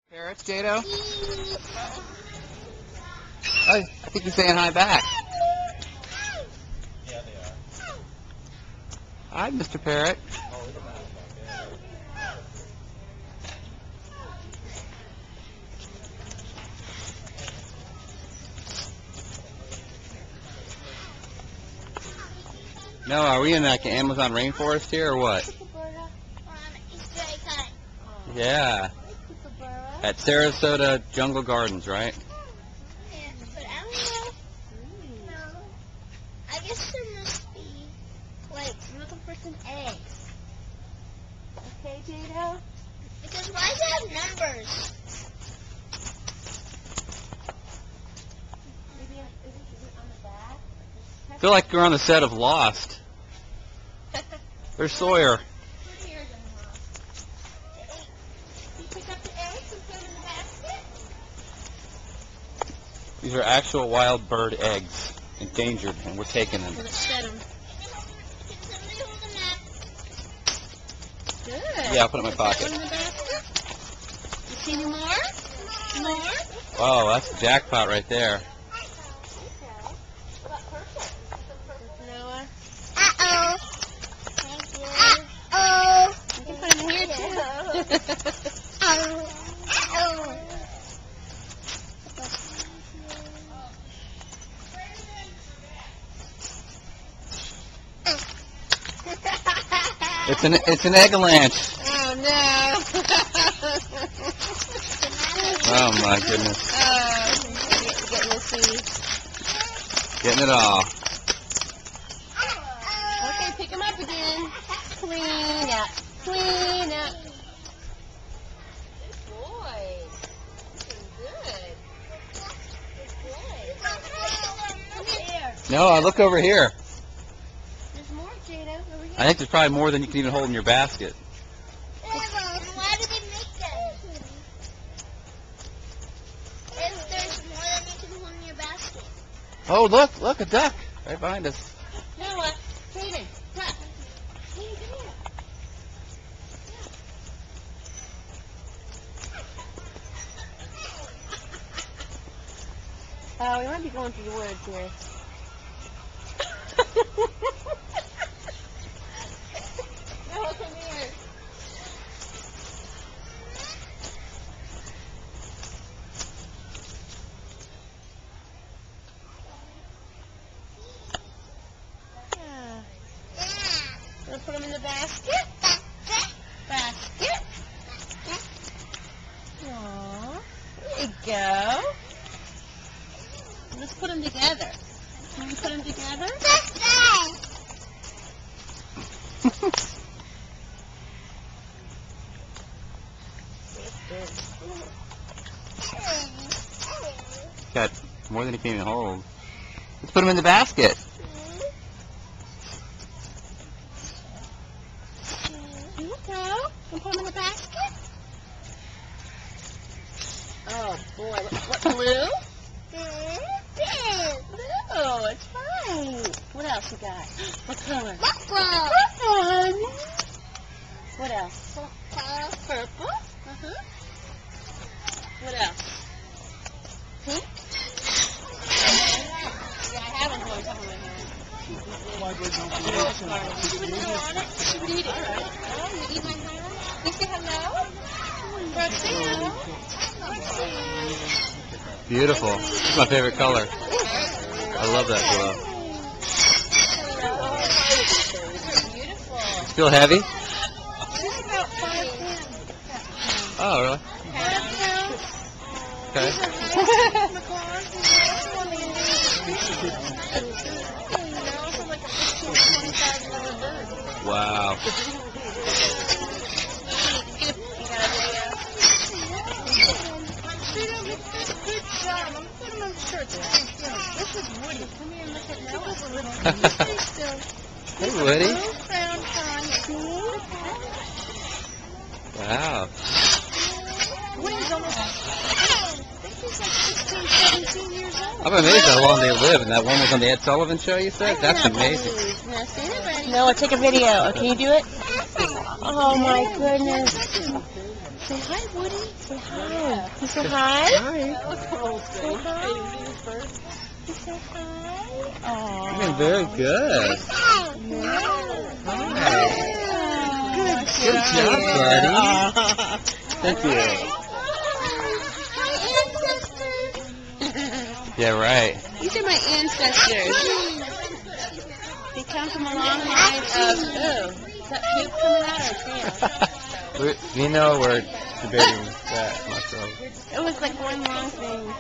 Parrots, Jado? I think he's saying hi back. Yeah, they are. Hi, Mr. Parrot. No, are we in like an Amazon rainforest here or what? Yeah. At Sarasota Jungle Gardens, right? Yeah, but I don't know. No. I guess there must be, like, I'm looking for some eggs. Okay, Jado? because why does it have numbers? Maybe is it on the back? I feel like we're on the set of Lost. There's Sawyer. Here, then, Mom. You pick up the eggs and put them in the basket? These are actual wild bird eggs, endangered, and we're taking them. Let's set them. Can somebody hold them up? Good. Yeah, I'll put it in my Put that pocket. one in the basket. You see any more? More? Oh, that's a jackpot right there. Noah. Uh-oh. Thank you. Uh-oh. You can put them here, too. Uh-oh. It's an egg avalanche. Oh, no. Oh my goodness. Getting the seed. Getting it all. Okay, pick them up again. Clean up. Clean up. Good boy. Good. Good boy. Come here. No, look over here. There's more, Jado. Over here. I think there's probably more than you can even hold in your basket. Why do they make them? If there's more than you can hold in your basket. Oh, look, a duck right behind us. Noah, Hayden, come. Hey, come here. Oh, we might be going through the woods here. Noah, come here. Yeah. Wanna put them in the basket? Basket. Aww. There you go. Let's put them together. Can we put them together? Got more than you can even hold. Let's put them in the basket. Here you go. And put them in the basket. Oh boy, what blue? Blue, it's right. What else you got? What color? Purple. What else? Purple. Uh-huh. What else? Pink? Yeah, I have one going somewhere in here. She would go on it. She would eat it, right? Oh, you eat my hand? You say hello? Roxanne. Roxanne. Beautiful. It's my favorite color. I love that glove. Beautiful. Feel heavy? She's about 5 pounds. Oh, really? 5 pounds. Okay. Wow. This is Woody. Come here and look at Noah. Hey, Woody. Brown pond. Wow. Woody's almost, I think he's like 16, 17 years old. I'm amazed how long they live. And that one was on the Ed Sullivan Show, you said? That's amazing. Noah, take a video. Can you do it? Oh my goodness. Say hi, Woody. Say hi. You say hi? Hi. Say hi. You say hi. Aww. You've been very good. Yeah. Hi. Good job, buddy. Thank you. My ancestors. Yeah, right. These are my ancestors. They come from a long line of, is that poop coming out or tail? You know we're debating that myself. It was like one long thing.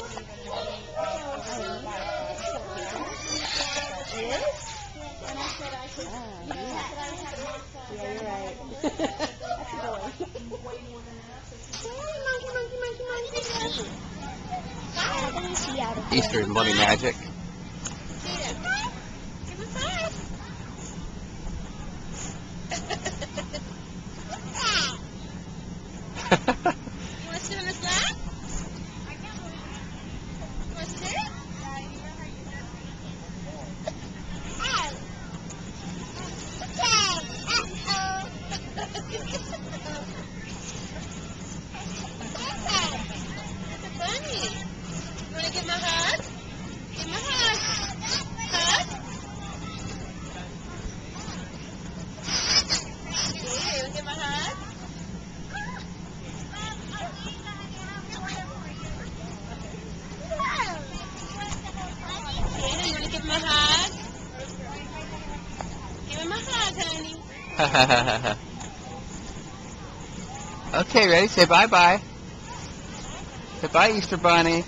Easter and Bloody Magic. You want to sit on his lap? You want to sit? It's a bunny. You want to give him a hug? Give him a hug. Hug? Yeah, you want to give him a hug? Jada, you want to give him a hug? Give him a hug, honey. Okay, ready? Say bye-bye. Say bye, Easter Bunny.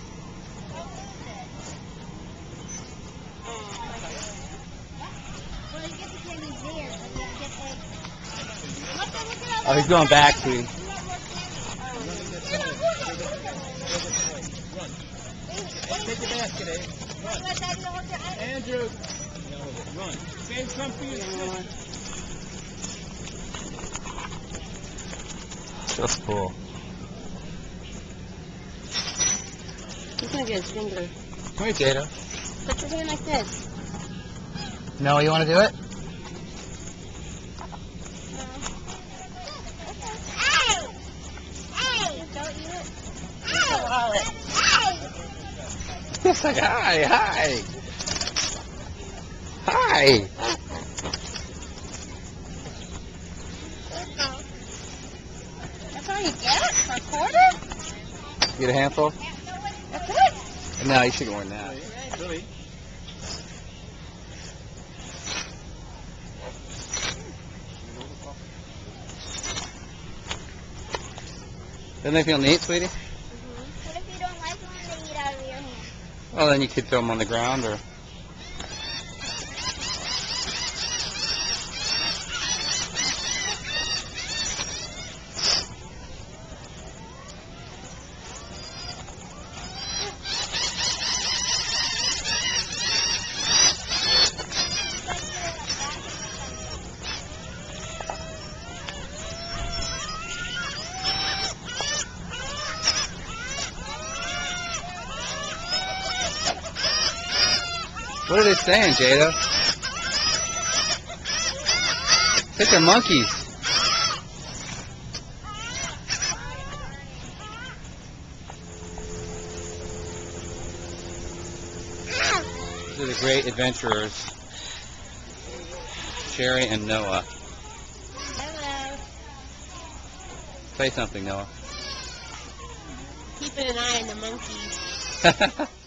Oh, he's going back, sweetie. Take the basket, Abe. Run. Andrew. Run. Save some for you. Just cool. He's going to get his finger. Come here, Jada. Put your hand like this. No, you want to do it? Don't eat it. Swallow it. It's like, hi, hi. Hi. That's all you get for a quarter? Get a handful? That's it? No, you should get more than that. Billy. Doesn't they feel neat, sweetie? What if you don't like them and they eat out of your hand? Well, then you could throw them on the ground or... What are they saying, Jada? I think they're monkeys. These are the great adventurers, Sherry and Noah. Hello. Say something, Noah. Keeping an eye on the monkeys.